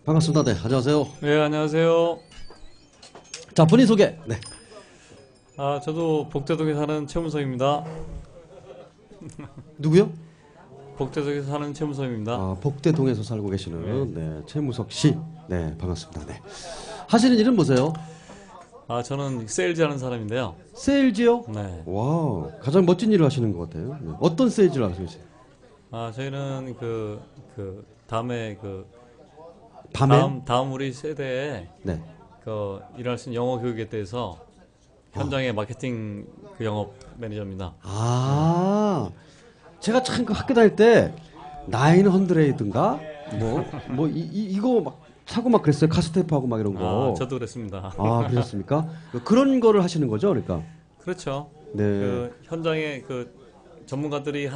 반갑습니다. 네, 안녕하세요. 네, 안녕하세요. 자, 본인 소개. 네. 저도 복대동에 사는 최문성입니다. 누구요? 복대동에 사는 최문성입니다. 복대동에서 살고 계시는 네, 최무석 씨. 네, 반갑습니다. 네. 하시는 일은 뭐세요? 저는 세일즈 하는 사람인데요. 세일즈요? 네. 와, 가장 멋진 일을 하시는 것 같아요. 네. 어떤 세일즈를 하시고 계세요? 저희는 다음에 밤에? 다음 우리 세대에 네. 일할 수 있는 영어 교육에 대해서 현장의 마케팅 영업 매니저입니다. 제가 참 그 학교 다닐 때 900인가 이거 막 사고 막 그랬어요. 카스테이프하고 막 이런 거. 저도 그랬습니다. 그러셨습니까? 그런 거를 하시는 거죠, 그러니까. 그렇죠. 네. 현장에 전문가들이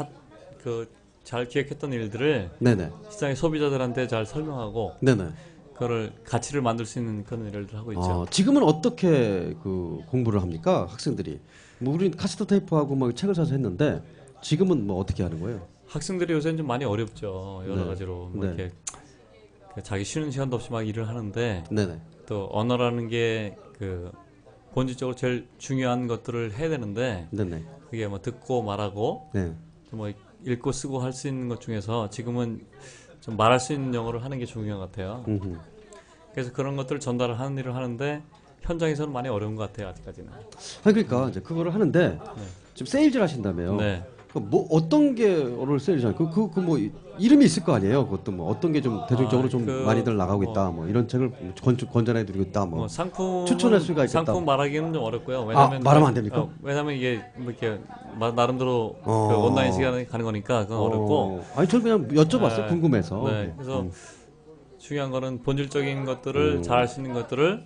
잘 기획했던 일들을 네네. 시장의 소비자들한테 잘 설명하고 네네. 그거를 가치를 만들 수 있는 그런 일을 하고 있죠. 지금은 어떻게 공부를 합니까, 학생들이? 우린 카세트 테이프하고 막 책을 사서 했는데 지금은 어떻게 하는 거예요? 학생들이 요새는 좀 많이 어렵죠. 여러 네. 가지로 네. 이렇게 자기 쉬는 시간도 없이 막 일을 하는데 네네. 또 언어라는 게 본질적으로 제일 중요한 것들을 해야 되는데 네네. 그게 듣고 말하고 네. 읽고 쓰고 할 수 있는 것 중에서 지금은 좀 말할 수 있는 영어를 하는 게 중요한 것 같아요. 그래서 그런 것들을 전달을 하는 일을 하는데 현장에서는 많이 어려운 것 같아요, 아직까지는. 그러니까 이제 그거를 하는데 지금 세일즈를 하신다며요. 네. 어떤 게를 세일즈하는 이름이 있을 거 아니에요. 그것도 어떤 게 좀 대중적으로 좀 많이들 나가고 있다. 이런 책을 권전해 드리고 있다. 상품 추천할 수가 있겠다. 상품 말하기는 좀 어렵고요. 왜냐면 말하면 안 됩니까? 왜냐면 이게 이렇게 나름대로 온라인 시간에 가는 거니까 그건 어렵고. 저 그냥 여쭤봤어요. 궁금해서. 네. 그래서 중요한 거는 본질적인 것들을 잘 할 수 있는 것들을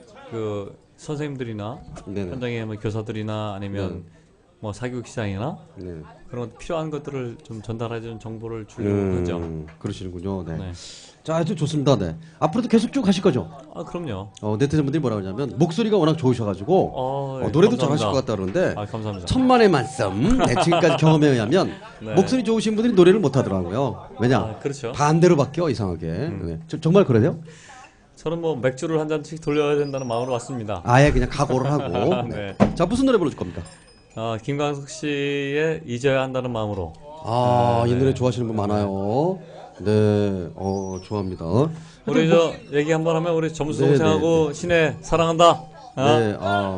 선생님들이나 현장의 교사들이나 아니면 사교육 시장이나 그런 필요한 것들을 좀 전달해주는 정보를 주려고 하죠. 그러시는군요. 네. 네. 자, 아주 좋습니다. 네. 앞으로도 계속 쭉 하실 거죠? 그럼요. 네티즌분들이 뭐라고 하냐면 목소리가 워낙 좋으셔가지고 노래도 잘하실 것 같다 그러는데 감사합니다. 천만의 말씀. 지금까지 경험에 의하면 목소리 좋으신 분들이 노래를 못 하더라고요. 왜냐? 그렇죠. 반대로 바뀌어 이상하게. 네. 정말 그러세요? 저는 맥주를 한 잔씩 돌려야 된다는 마음으로 왔습니다. 아예 그냥 각오를 하고. 네. 자, 무슨 노래 불러줄 겁니까? 김광석 씨의 잊어야 한다는 마음으로. 이 노래 좋아하시는 분 많아요. 네, 좋아합니다. 우리 얘기 한번 하면 우리 점수 동생하고 신혜 사랑한다. 네,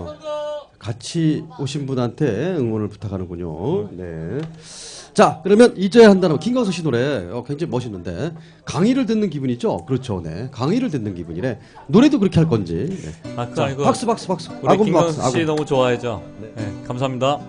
같이 오신 분한테 응원을 부탁하는군요. 네. 자, 그러면 잊어야 한다는 김광석 씨 노래 굉장히 멋있는데 강의를 듣는 기분이죠? 그렇죠, 네. 강의를 듣는 기분이래. 노래도 그렇게 할 건지. 네. 그거 아니고 박수. 우리 김광석 씨 너무 좋아해죠. 네, 감사합니다.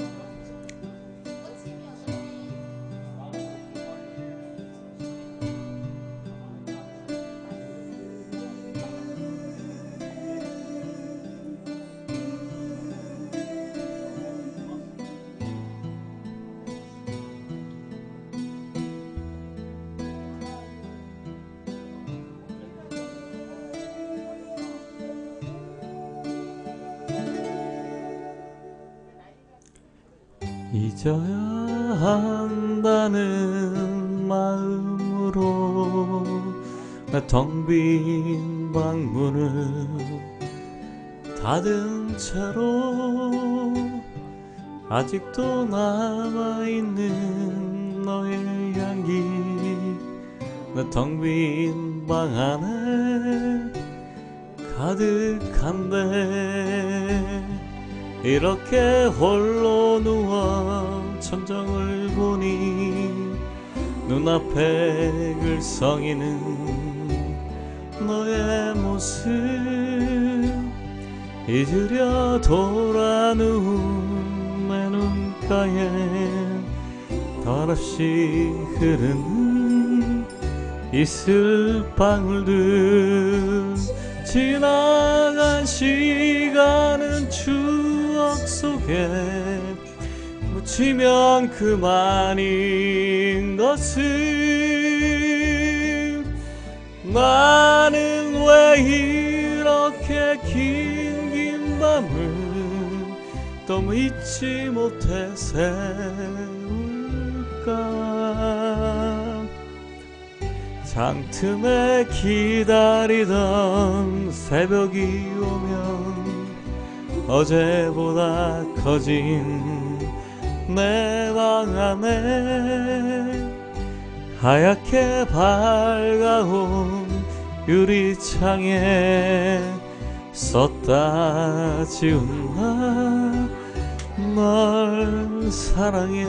잊어야 한다는 마음으로 나 텅 빈 방문을 닫은 채로 아직도 남아있는 너의 향기 나 텅 빈 방 안에 가득한데 이렇게 홀로 누워 천정을 보니 눈앞에 글썽이는 너의 모습 잊으려 돌아 누운 내 눈가에 덧없이 흐르는 이슬방울들 지나간 시간은 추억 속에 묻히면 그만인 것을 나는 왜 이렇게 긴 밤을 너무 잊지 못해 새울까 창틈에 기다리던 새벽이 오면 어제보다 커진 내 방 안에 하얗게 밝아온 유리창에 썼다 지운 널 사랑해.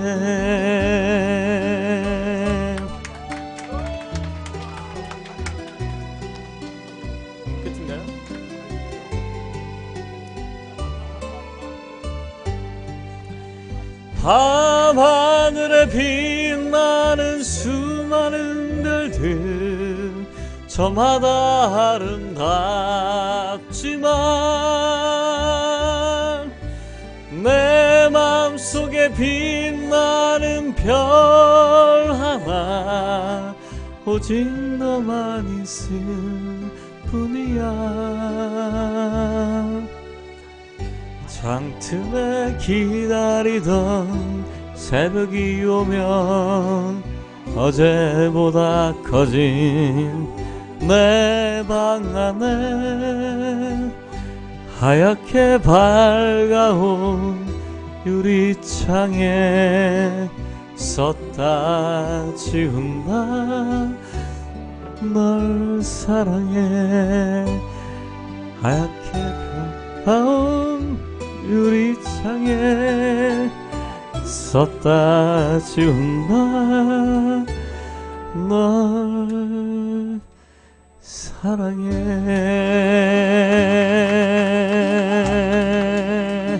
끝인가요? 밤하늘에 빛나는 수많은 별들 저마다 아름답지만 내 맘속에 빛나는 별 하나 오직 너만 있을 뿐이야. 창틈에 기다리던 새벽이 오면 어제보다 커진 내 방 안에 하얗게 밝아온 유리창에 썼다 지운다 널 사랑해. 하얗게 밝아온 유리창에 썼다 지운다 널 사랑해.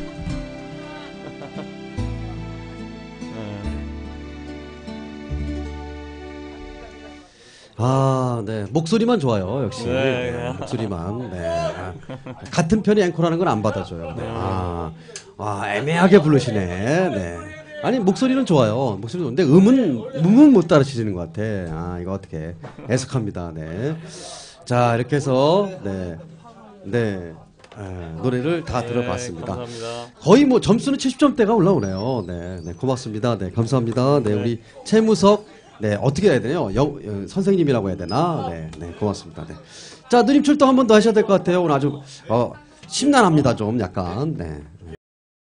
아, 네. 목소리만 좋아요, 역시. 네. 네, 목소리만. 네. 아, 같은 편이 앵콜하는 건 안 받아줘요. 네. 애매하게 부르시네. 네. 아니, 목소리는 좋아요. 목소리는 좋은데, 음은 못 따라치시는 것 같아. 아, 이거 어떻게. 애석합니다. 네. 자, 이렇게 해서, 네. 네. 노래를 다 들어봤습니다. 감사합니다. 거의 뭐 점수는 70점대가 올라오네요. 네. 네. 고맙습니다. 네. 감사합니다. 네. 우리 최무석. 네, 어떻게 해야 되나요? 선생님이라고 해야 되나? 네, 네, 고맙습니다. 네. 자, 누님 출동 한 번 더 하셔야 될 것 같아요. 오늘 아주, 심란합니다, 좀, 약간. 네.